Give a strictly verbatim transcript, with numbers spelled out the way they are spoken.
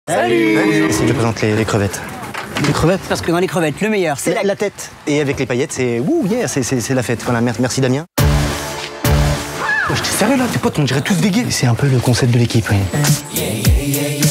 Salut. Salut. Je te présente les, les crevettes. Les crevettes? Parce que dans les crevettes, le meilleur, c'est la... la... la tête. Et avec les paillettes, c'est ouh, yeah, c'est la fête. Voilà, merci Damien. Oh, j'étais sérieux là, tes potes, on dirait tous des gays. C'est un peu le concept de l'équipe, oui. Yeah, yeah, yeah, yeah.